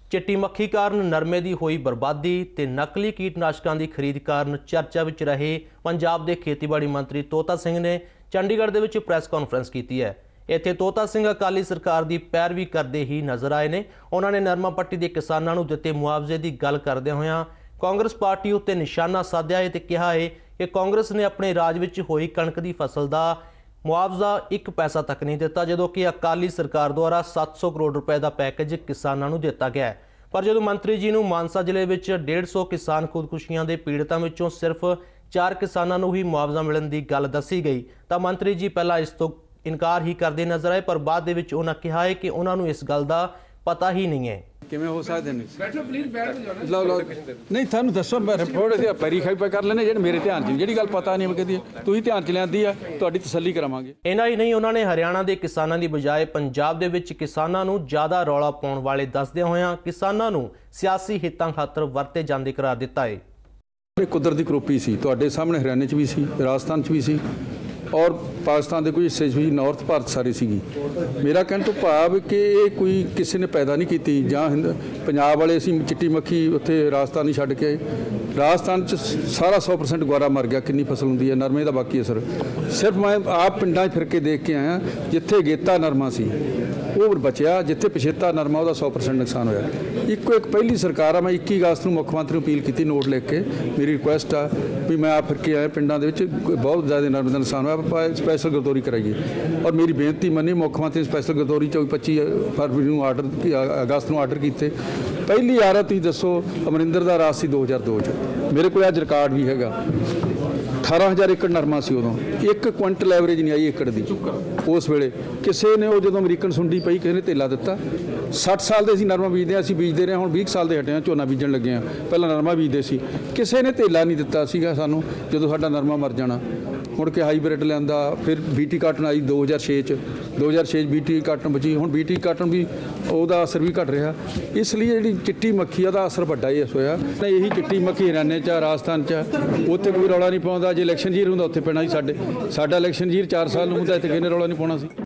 चिट्टी मक्खी कारण नरमे की हुई बर्बादी ते नकली कीटनाशकों की खरीद कारण चर्चा विच रहे पंजाब के खेतीबाड़ी मंत्री तोता सिंह ने चंडीगढ़ दे विच प्रेस कॉन्फ्रेंस की है। इत्थे तोता सिंह अकाली सरकार की पैरवी करते ही नज़र आए ने। उन्होंने नरमा पट्टी के किसानों को दिते मुआवजे की गल करदे होया कांग्रेस पार्टी उत्ते निशाना साधिया है ते कहा है कि कांग्रेस ने अपने राज विच होई कणक की फसल का मुआवजा 1 पैसा तक नहीं दिता, जदों कि अकाली सरकार द्वारा 700 करोड़ रुपए का पैकेज किसानों को दिता गया है। पर जो मंत्री जी ने मानसा जिले में 150 किसान खुदकुशियां के पीड़ितों विचों सिर्फ 4 किसानों को ही मुआवजा मिलने की गल दसी गई तो मंत्री जी पहला इस तो इनकार ही करते नजर आए, पर बाद दे विच उन्होंने कहा है कि उन्होंने इस गल का पता ही नहीं है। किवें हो सकदे ने बैठो प्लीज बैठ जाओ लो नहीं थानू दसो मैं रिपोर्ट दी पैरी खाई कर लेने जेह्ड़े मेरे ध्यान च जेह्ड़ी गल पता नहीं कदी तुसीं ध्यान च लिआंदी आ तुहाडी तसल्ली करावांगे। इन्ना ही नहीं उन्होंने हरियाणा के किसानों की बजाय पंजाब दे विच किसानों नूं ज़्यादा रौला पाउण वाले दसदे होया किसानों नूं सियासी हितां खातर वरते जांदे करार दिता है। कुदरती करोपी सी तुहाडे सामने हरियाणे च भी सी, राजस्थान च भी सी और पाकिस्तान के कुछ हिस्से भी नॉर्थ भारत सारी सी। मेरा कहने तो भाव कि ये कोई किसी ने पैदा नहीं की जां पंजाब वाले असीं चिट्टी मक्खी उत्थे राजस्थान ही छड्ड के आए। राजस्थान च सारा 100% गुआरा मर गया, कितनी फसल होंदी है नरमे का बाकी असर सिर्फ मैं आप पिंडां फिर के देख के आया जिथे गेता नरमा सी वो बचिया, जिथे पछेता नरमा वह 100% नुकसान होया। इको एक पहली सरकार आ, मैं 21 अगस्त को मुख्यमंत्री अपील की नोट लिख के मेरी रिक्वेस्ट आ भी मैं आप फिर के आया पिंडां दे विच बहुत ज़्यादा नरमे का नुकसान होया, स्पैशल गिरदौरी कराइए और मेरी बेनती मनी मुख्यमंत्री स्पैशल गिरदौरी 25 फरवरी को आर्डर अगस्त को आर्डर किए। पहली आ रहा तुसीं दसो अमरिंदर का राज सी 2002 मेरे को अज रिकॉर्ड भी हैगा 18,000 एकड़ नरमा सी उदों 1 क्विंटल एवरेज नहीं आई एकड़ की उस वेले किसी ने वो जो अमरीकन सुंडी पई किसी ने धेला दिता 60 साल के असीं नरमा बीजते असीं बीजते रहे हुण 20 साल के हटे झोना बीजन लगे हैं पहला नरमा बीजते सी किसी ने धेला नहीं दिता सीगा सानूं जदों साडा नरमा मर जाना। मुड़ के हाईब्रिड लिया फिर बीटी काटन आई 2006 बीटी काटन बची हुण बीटी काटन भी ਉਹਦਾ असर भी घट रहा इसलिए जी चिट्टी मक्खी का असर बड़ा ही होया। यही चिट्टी मक्खी हरियाणे च राजस्थान च उत्थे कोई रौला नहीं पाउंदा जे इलैक्शन जीर हुंदा उत्थे पैना ही साडा इलैक्शन जीर 4 साल हुंदा इत्थे किहने रौला नहीं पाउणा सी।